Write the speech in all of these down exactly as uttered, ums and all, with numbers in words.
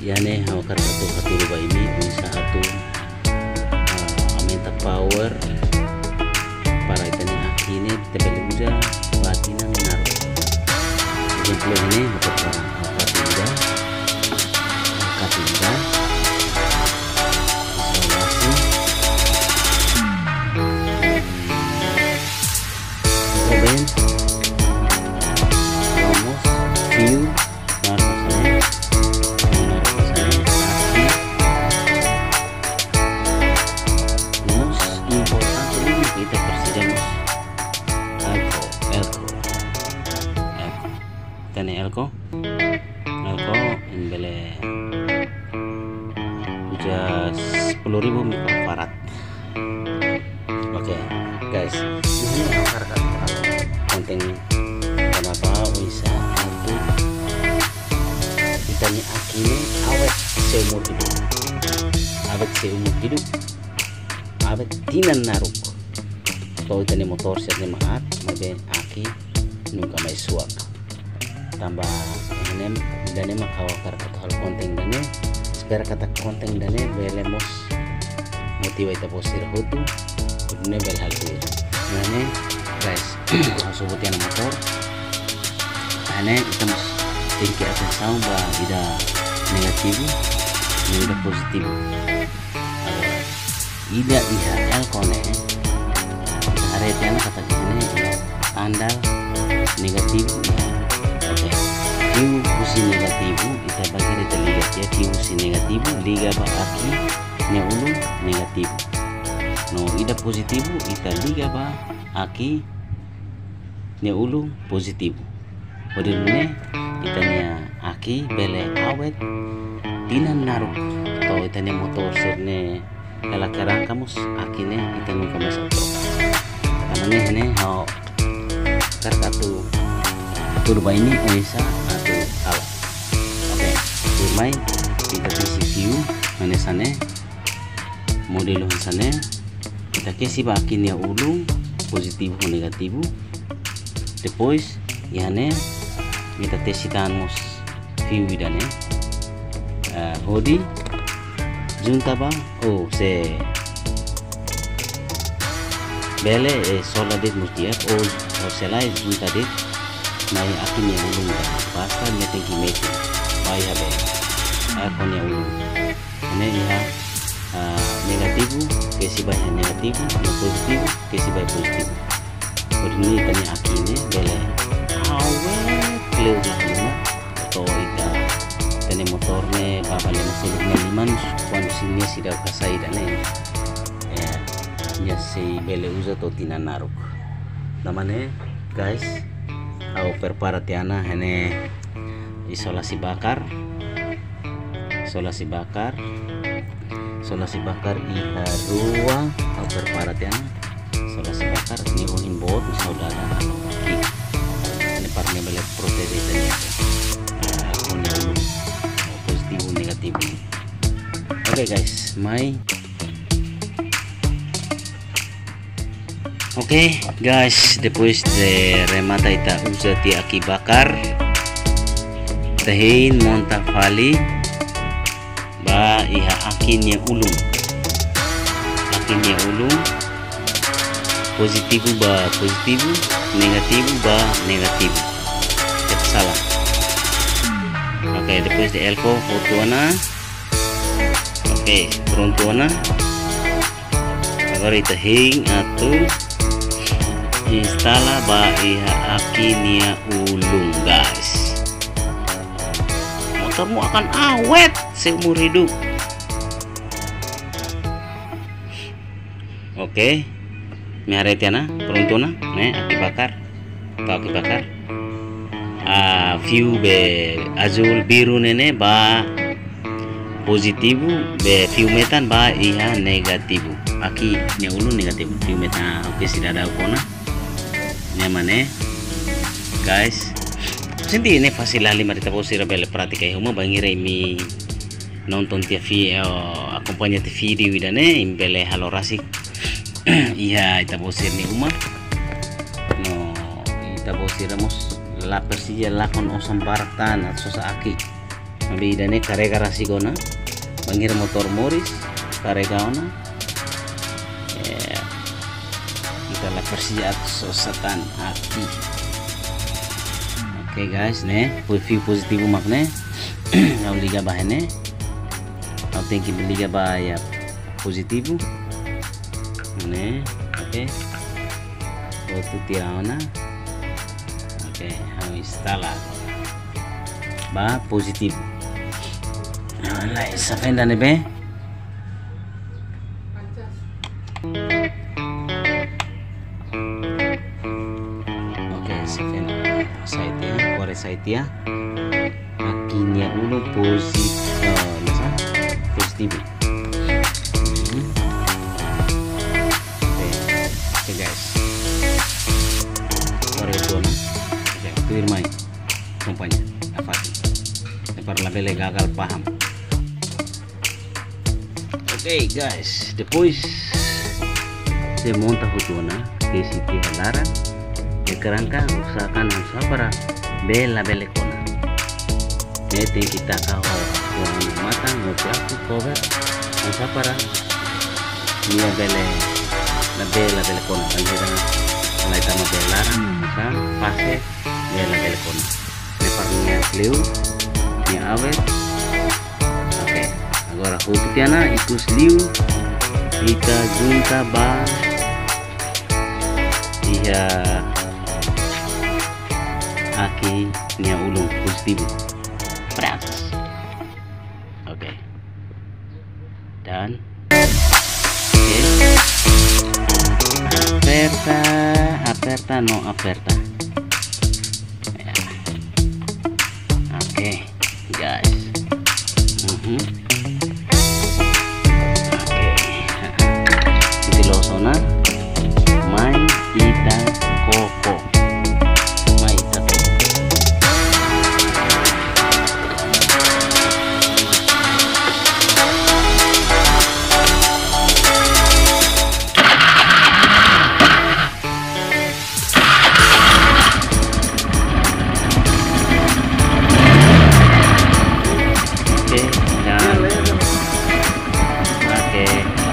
yani hawakar satu katulu ba ini bisa satu uh, aumenta power para itani akine tebel uja batina minaro ejemplo ini hawakar katinda katinda isolasi Robin Ramos View tane elko elko bele udah sepuluh ribu mikrofarad. Oke okay, guys, ini akar kontennya kenapa bisa nanti ditanya akine awet seumur hidup awet seumur hidup awet tinan naruk kalau ditanya motor setnya maat mabe aki nungka mai suak tambah enem dane makawakar kata hal konten dane spera kata konten dane belemos motiva ita posir hutu kudune bel hal tu nane guys sebut yang motor ane kita mus tinggi atas sound ba ida negatif ida positif ida iha el kone hari tiana kata kisene tanda negatif oke view usi negativu ita bagi kita lihat ya view usi negativu liga ba aki ne ulu negativu no ida positivu ita liga ba aki ne ulu positivu odine itanya aki bele awet tinan naruk atau itanya motor serne kala kerang kamus akine itanya kamus atro karena ini hau karkatu turba ini bisa atau alat. Oke, turmai kita isi view mana sana model sana kita kasih bakin ya ulung positif atau negatif. Depois yane kita tesitan mus view idane uh, hodi junta ba oh se bele eh, sola dit mustia oh oh selai junta dit nai akin yang ulung basta meeting kimeti bai habe aircon yang ulung ini ya uh, negatif kesi bai negatif no positif kesi bai positif ini tanya akinnya bele awe clear lah lima atau ita tanya motornya bapa lima suluknya liman kondisinya sudah kasai dan ini ya ya si bele uza to tina naruk namanya guys au perparatiana hene isolasi bakar isolasi bakar isolasi bakar iha rua au perparatiana isolasi bakar ni uhin bot saudara anu ki ini parne bele protesi tanya punya positif negatif oke okay, guys mai oke okay, guys depois de remata ita usati aki bakar tehin monta fali ba iha akinnya ulung akinnya ulung positif ba positif negatif ba negatif itu salah oke okay, depois de elko fotoana oke okay, prontoana agora ita hing atau instala ba iha akinia ulung guys motormu akan awet seumur hidup. Oke okay. Miare tiana peruntuna ne aki bakar ba aki bakar a view be azul biru nene ba positifu be view metan ba iha negatifu aki ne ulung negatif view metan oke okay, sudah ada kona mane guys senti ini fasil lali marita posira bele pratika huma bangire mi nonton T V oh, accompagnati video idane imbele halorasi iya ita posir ni uma no ita posiramos la persilla la con osam baraktan at sosa aki Abi idane karega rasigona bangir motor Morris karega ona ya kita la persiat sosatan aki. Oke guys ne view positif makne au liga bahane au tengki liga ba ya positif ne. Oke foto tiraona. Oke au instala ba positif. Nah, sa fenda ne be. Oke, sa fenda site ya, kore site ya. Akhirnya ulo positif, oh, nasa positif. Hmm. Oke, oke guys. Kore itu na. Oke, tuir mai. Sumpahnya, afati. Para labele gagal paham. Oke okay, guys, depois saya monta hutuna ke siti halara e kerangka usahakan usaha para bela bele kona nete kita kau kuang mata ngoplaku cover usaha para nia bele la bela bele kona panjera mulai tama belara usaha pase bela bele kona ne parnya kleu nia awet. Agora hukutiana ikus liu kita junta ba iya aki nia ulung positif beratas. Oke dan oke aperta aperta no aperta ya. Oke guys. uh-huh. Losona mai ita koko mai ita koko oke dan oke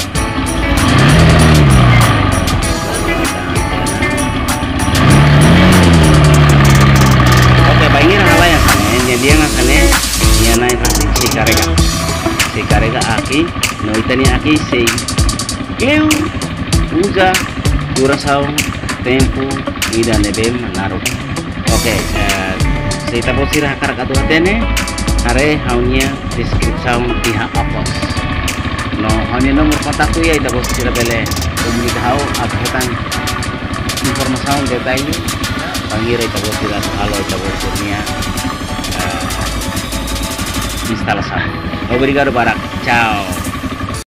dia ngakane dia naik pasti si karega si karega aki no itani aki si kleu uja durasau tempo ida nebem naru. Oke saya tahu sih rakar katu katene are haunya deskripsi pihak apa no hanya nomor kontakku ya ita bos sira bele komunikasi hau akhatan informasi detail panggil ita bos sira halo ita bos kurnia instalação. Obrigado, Barak. Tchau.